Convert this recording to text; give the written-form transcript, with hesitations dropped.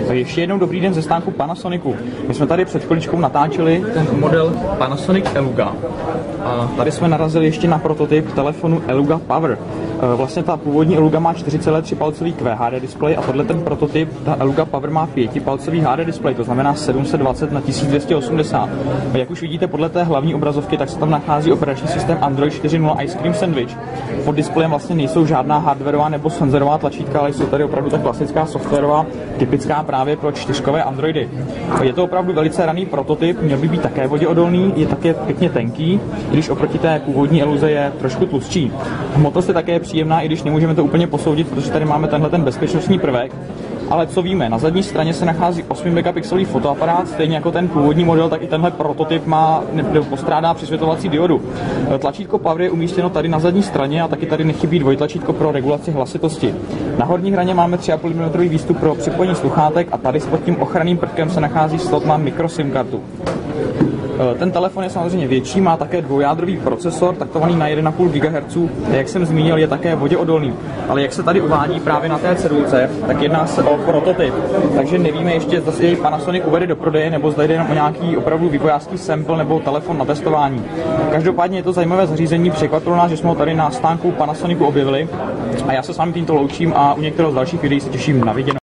Tak ještě jednou dobrý den ze stánku Panasonicu. My jsme tady před chviličkou natáčeli ten model Panasonic Eluga. A tady jsme narazili ještě na prototyp telefonu Eluga Power. Vlastně ta původní Eluga má 4,3 palcový QHD displej a tohle ten prototyp, ta Eluga Power má 5 palcový HD displej, to znamená 720 na 1280. A jak už vidíte podle té hlavní obrazovky, tak se tam nachází operační systém Android 4.0 Ice Cream Sandwich. Pod displejem vlastně nejsou žádná hardwarová nebo senzorová tlačítka, ale jsou tady opravdu ta klasická softwarová, typická právě pro čtyřkové Androidy. Je to opravdu velice raný prototyp, měl by být také voděodolný, je také pěkně tenký, i když oproti té původní Eluze je trošku tlustší. Hmotnost je také příjemná, i když nemůžeme to úplně posoudit, protože tady máme tenhle ten bezpečnostní prvek. Ale co víme, na zadní straně se nachází 8 megapixelový fotoaparát, stejně jako ten původní model, tak i tenhle prototyp postrádá přisvětlovací diodu. Tlačítko Power je umístěno tady na zadní straně a taky tady nechybí dvojtlačítko pro regulaci hlasitosti. Na horní hraně máme 3,5 mm výstup pro připojení sluchátek a tady pod tím ochranným prvkem se nachází slot na micro SIM kartu. Ten telefon je samozřejmě větší, má také dvoujádrový procesor, taktovaný na 1,5 GHz, jak jsem zmínil, je také voděodolný. Ale jak se tady uvádí právě na té cedulce, tak jedná se o prototyp. Takže nevíme ještě, zda si jej Panasonic uvede do prodeje, nebo zda jde jenom o nějaký opravdu vývojářský sample nebo telefon na testování. Každopádně je to zajímavé zařízení, překvapilo nás, že jsme ho tady na stánku Panasonicu objevili. A já se s vámi tímto loučím a u některého z dalších videí se těším na viděnou.